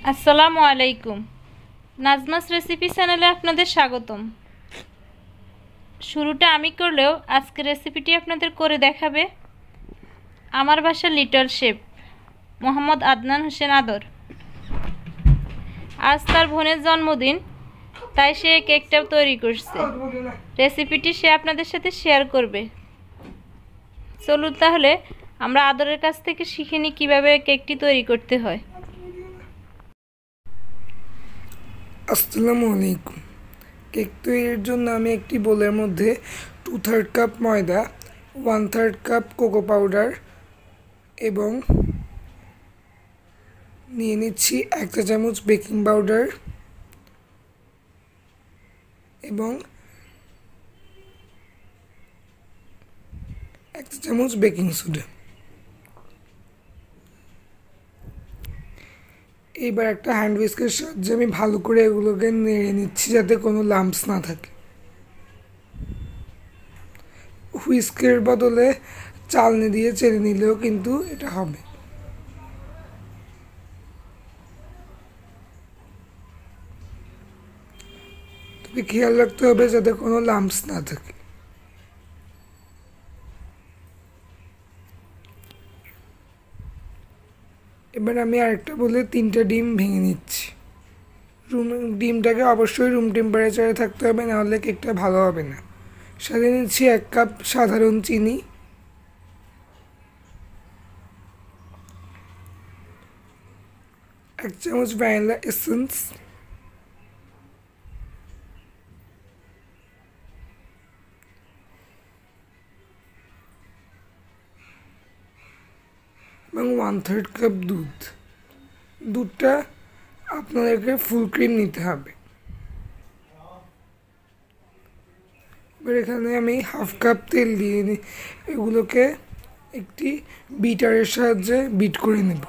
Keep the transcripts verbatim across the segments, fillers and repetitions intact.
আসসালামু আলাইকুম। নাজমাস রেসিপি চ্যানেলে আপনাদের স্বাগতম। শুরুটা আমি করলেও আজকের রেসিপিটি আপনাদের করে দেখাবে আমার বাসা লিটল শেফ মোহাম্মদ আদনান হোসেন আদর। আজ তার বোনের জন্মদিন, তাই সে কেকটাও তৈরি করছে। রেসিপিটি সে আপনাদের সাথে শেয়ার করবে। চলুন তাহলে আমরা আদরের কাছ থেকে শিখে নিই কীভাবে কেকটি তৈরি করতে হয়। আসসালামু আলাইকুম। কেক তৈরির জন্য আমি একটি বোলের মধ্যে টু থার্ড কাপ ময়দা, one third cup cocoa powder এবং নিয়ে নিচ্ছি এক চা চামচ বেকিং পাউডার এবং এক চা চামচ বেকিং সোডা। এইবার একটা হ্যান্ড হুইস্কের সাহায্যে আমি ভালো করে এগুলোকে নেড়ে নিচ্ছি যাতে কোনো লাম্পস না থাকে। হুইস্কের বদলে চালনি দিয়ে চেড়ে নিলেও কিন্তু এটা হবে। তবে খেয়াল রাখতে হবে যাতে কোনো লাম্পস না থাকে। এবার আমি আরেকটা বলে তিনটা ডিম ভেঙে নিচ্ছি। রুম ডিমটাকে অবশ্যই রুম টেম্পারেচারে থাকতে হবে, নাহলে কেকটা ভালো হবে না। সাথে নিচ্ছি এক কাপ সাধারণ চিনি, এক চামচ ভ্যানিলা এসেন্স, এবং ওয়ান থার্ড কাপ দুধ। দুধটা আপনাদেরকে ফুল ক্রিম নিতে হবে। এবার এখানে আমি হাফ কাপ তেল দিয়ে নিই। এগুলোকে একটি বিটারের সাহায্যে বিট করে নেব।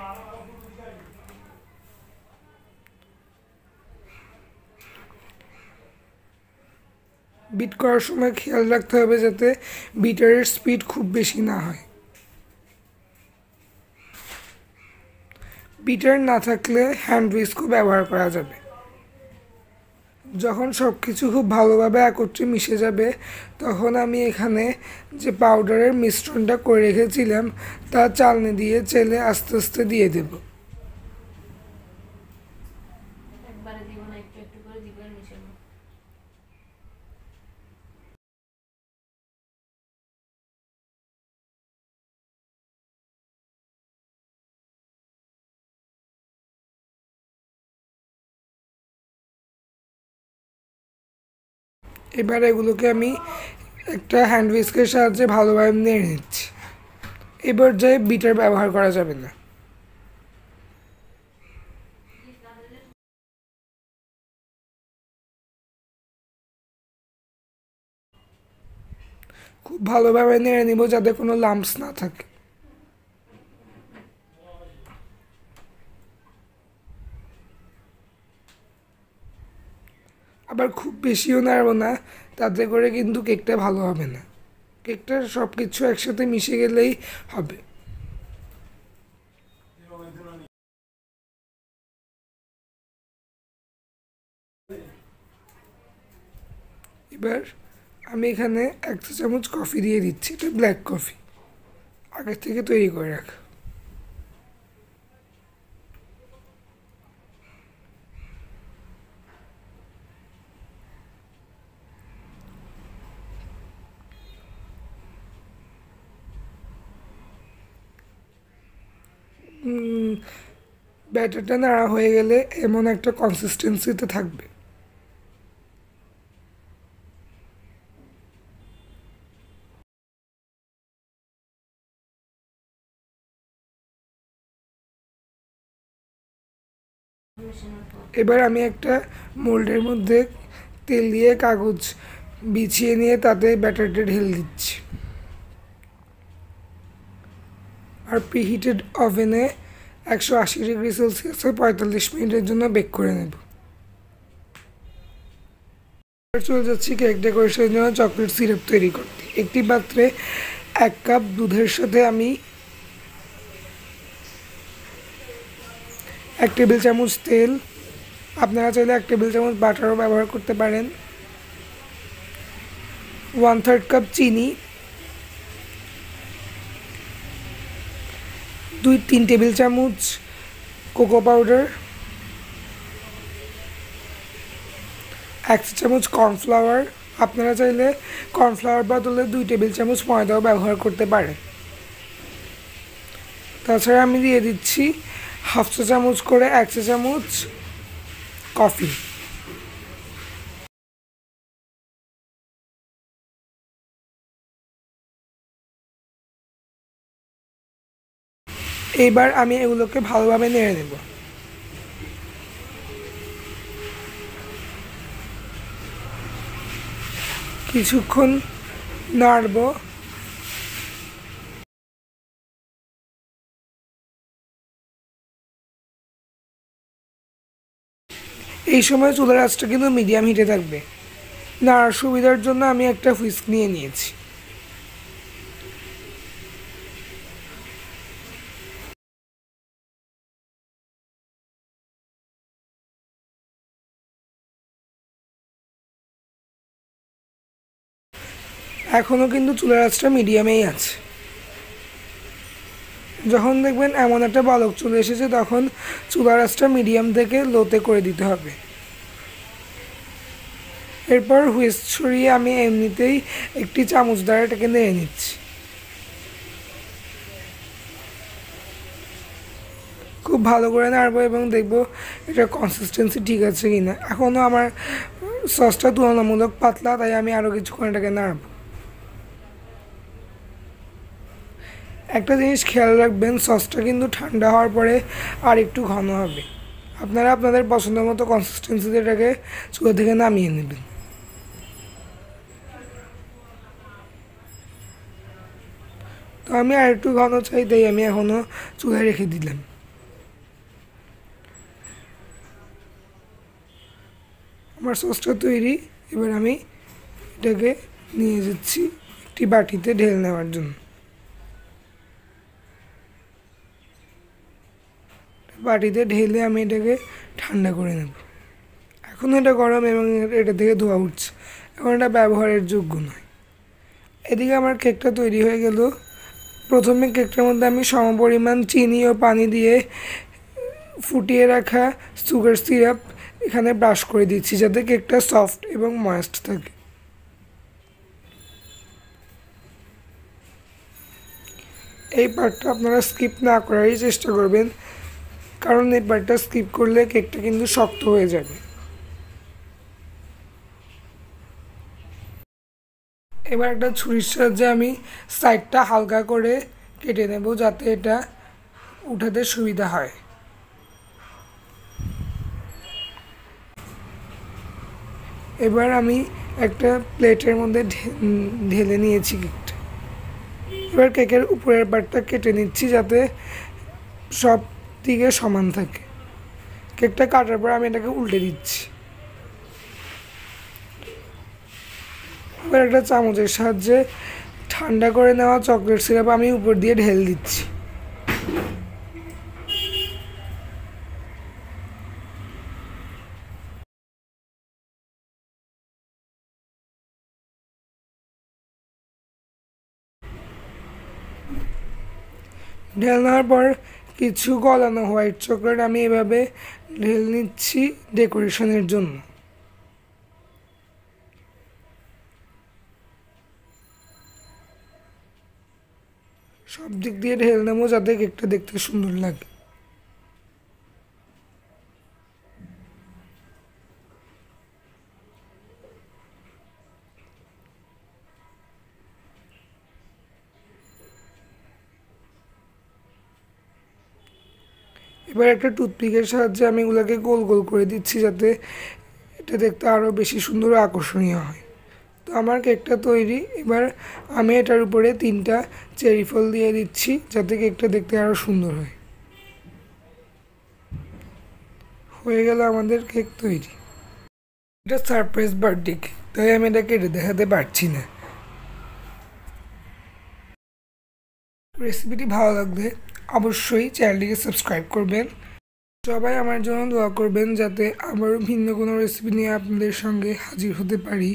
বিট করার সময় খেয়াল রাখতে হবে যাতে বিটারের স্পিড খুব বেশি না হয়। বিটার না থাকলে হ্যান্ড হুইস্কও ব্যবহার করা যাবে। যখন সব কিছু খুব ভালোভাবে একত্রে মিশে যাবে, তখন আমি এখানে যে পাউডারের মিশ্রণটা করে রেখেছিলাম তা চালনি দিয়ে চেলে আস্তে আস্তে দিয়ে দেব। এবার এগুলোকে আমি একটা হ্যান্ড হুইস্কের সাহায্যে ভালোভাবে নেড়ে নিচ্ছি। এবার যে বিটার ব্যবহার করা যাবে না। খুব ভালোভাবে নেড়ে নিব যাতে কোনো লাম্পস না থাকে। আবার খুব বেশিও নাড়ব না, তাতে করে কিন্তু কেকটা ভালো হবে না। কেকটার সব কিছু একসাথে মিশে গেলেই হবে। এবার আমি এখানে এক চা চামচ কফি দিয়ে দিচ্ছি। এটা ব্ল্যাক কফি, আগে থেকে তৈরি করে রাখা। ব্যাটারটা নাড়া হয়ে গেলে এমন একটা কনসিস্টেন্সিতে থাকবে। এবার আমি একটা মোল্ডের মধ্যে তেল দিয়ে কাগজ বিছিয়ে নিয়ে তাতে ব্যাটারটা ঢেলে দিচ্ছি। আর প্রিহিটেড ওভেনে একশো আশি ডিগ্রি সেলসিয়াসে পঁয়তাল্লিশ মিনিটের জন্য বেক করে নেব। চলে যাচ্ছি কেক ডেকোরেশনের জন্য চকলেট সিরাপ তৈরি করতে। একটি পাত্রে এক কাপ দুধের সাথে আমি এক টেবিল চামচ তেল, আপনারা চাইলে এক টেবিল চামচ বাটারও ব্যবহার করতে পারেন, ওয়ান থার্ড কাপ চিনি, দুই তিন টেবিল চামচ কোকো পাউডার, এক চা চামচ কর্নফ্লাওয়ার, আপনারা চাইলে কর্নফ্লাওয়ার বদলে দুই টেবিল চামচ ময়দাও ব্যবহার করতে পারেন। তাছাড়া আমি দিয়ে দিচ্ছি হাফ চা চামচ করে এক চা চামচ কফি। এইবার আমি এগুলোকে ভালোভাবে নেড়ে নেব। কিছুক্ষণ নাড়ব। এই সময় চুলার আঁচটা কিন্তু মিডিয়াম হিটে থাকবে। নাড়ার সুবিধার জন্য আমি একটা হুইস্ক নিয়ে নিয়েছি। এখনও কিন্তু চুলার আঁচটা মিডিয়ামেই আছে। যখন দেখবেন এমন একটা বলক চলে এসেছে তখন চুলার আঁচটা মিডিয়াম থেকে লোতে করে দিতে হবে। এরপর হুইস্ক ছড়িয়ে আমি এমনিতেই একটি চামচ দ্বারা এটাকে নেড়ে নিচ্ছি। খুব ভালো করে নাড়বো এবং দেখবো এটার কনসিস্টেন্সি ঠিক আছে কিনা। এখনও আমার সসটা তুলনামূলক পাতলা, তাই আমি আরও কিছুক্ষণ এটাকে নাড়ব। একটা জিনিস খেয়াল রাখবেন, সসটা কিন্তু ঠান্ডা হওয়ার পরে আর একটু ঘন হবে। আপনারা আপনাদের পছন্দ মতো কনসিস্টেন্সিতে এটাকে চুলা থেকে নামিয়ে নেবেন। তো আমি আর একটু ঘন চাই, তাই আমি এখনও চুলায় রেখে দিলাম। আমার সসটা তৈরি। এবার আমি এটাকে নিয়ে যাচ্ছি একটি বাটিতে ঢেলে নেওয়ার জন্য। বাটিতে ঢেলে আমি এটাকে ঠান্ডা করে নেব। এখন এটা গরম এবং এটা থেকে ধোয়া উঠছে, এখন এটা ব্যবহারের যোগ্য নয়। এদিকে আমার কেকটা তৈরি হয়ে গেল। প্রথমে কেকটার মধ্যে আমি সমপরিমাণ চিনি ও পানি দিয়ে ফুটিয়ে রাখা সুগার সিরাপ এখানে ব্রাশ করে দিচ্ছি, যাতে কেকটা সফট এবং ময়েস্ট থাকে। এই পার্টটা আপনারা স্কিপ না করারই চেষ্টা করবেন, কারণ এই পার্টটা স্কিপ করলে কেকটা কিন্তু শক্ত হয়ে যাবে। এবার একটা ছুরির সাহায্যে আমি সাইডটা হালকা করে কেটে নেব, যাতে এটা উঠাতে সুবিধা হয়। এবার আমি একটা প্লেটের মধ্যে ঢেলে নিয়েছি কেকটা। এবার কেকের উপরের পার্টটা কেটে নিচ্ছি, যাতে সব দিকে সমান থাকে। কেকটা কাটার পর আমি এটাকে উল্টে দিচ্ছি। এবার একটা চামচের সাহায্যে ঠান্ডা করে নেওয়া চকলেট সিরাপ আমি উপর দিয়ে ঢেলে দিচ্ছি। ঢেলে নেওয়ার পর কিছু গলানো হোয়াইট চকলেট আমি এভাবে ঢেলে নিচ্ছি ডেকোরেশনের জন্য। সব দিক দিয়ে ঢেলে নেবো, যাতে কেকটা দেখতে সুন্দর লাগে। এবার একটা টুথপিকের সাহায্যে আমি এগুলোকে গোল গোল করে দিচ্ছি, যাতে এটা দেখতে আরও বেশি সুন্দর ও আকর্ষণীয় হয়। তো আমার কেকটা তৈরি। এবার আমি এটার উপরে তিনটা চেরি ফল দিয়ে দিচ্ছি, যাতে কেকটা দেখতে আরও সুন্দর হয়। হয়ে গেল আমাদের কেক তৈরি। এটা সারপ্রাইজ বার্থডে কেক, তাই আমি এটা কেটে দেখাতে পারছি না। রেসিপিটি ভালো লাগলে অবশ্যই চ্যানেলটিকে সাবস্ক্রাইব করবেন, সবাই আমার জন্য দোয়া করবেন যাতে আবারও ভিন্ন কোনো রেসিপি নিয়ে আপনাদের সঙ্গে হাজির হতে পারি।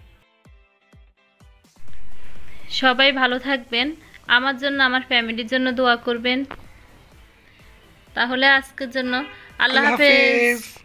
সবাই ভালো থাকবেন, আমার জন্য আমার ফ্যামিলির জন্য দোয়া করবেন। তাহলে আজকের জন্য আল্লাহ আল্লাহ হাফেজ। হাফেজ।